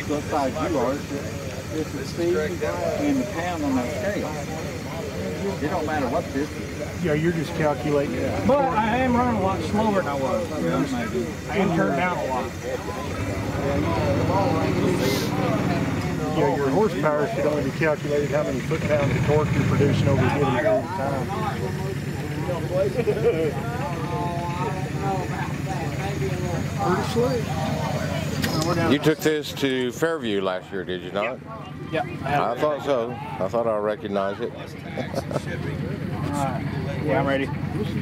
what size you are. It's the speed and the pound on that scale. It don't matter what this is. Yeah, you're just calculating. But I am running a lot slower than I was. I am turned down a lot. Yeah, your horsepower should only be calculated how many foot-pounds of torque you're producing over a given period of time. Pretty slick. You took this to Fairview last year, did you not? Yeah. I thought so. I thought I recognized it. Alright. Yeah, I'm ready.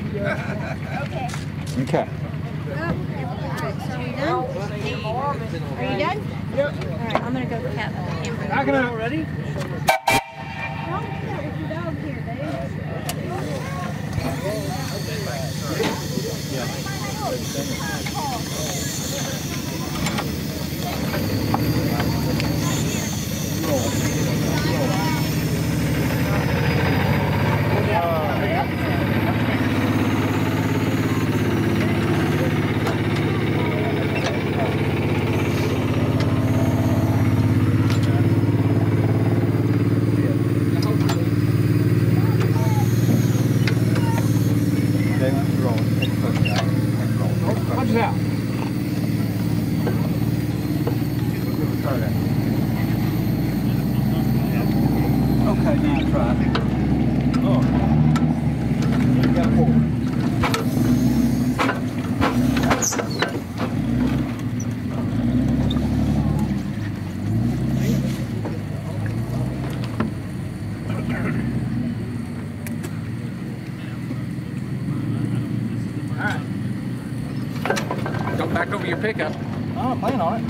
Okay. Are you done? Are you done? Yep. Alright, I'm gonna go cat the hamburger. Backing out, ready? Don't do that with your dog here, Watch it out. Okay, now try. Oh. You got four. Alright. Don't back over your pickup. Oh, I'm playing on it.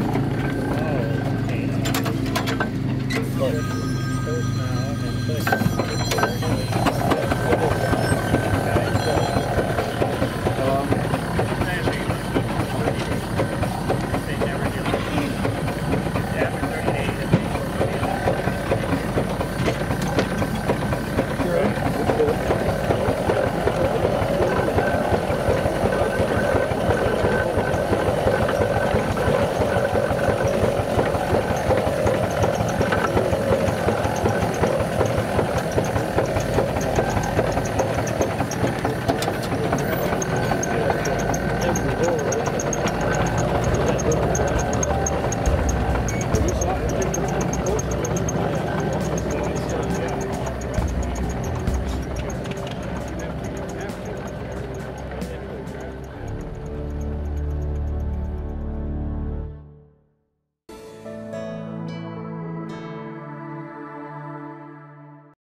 First now, and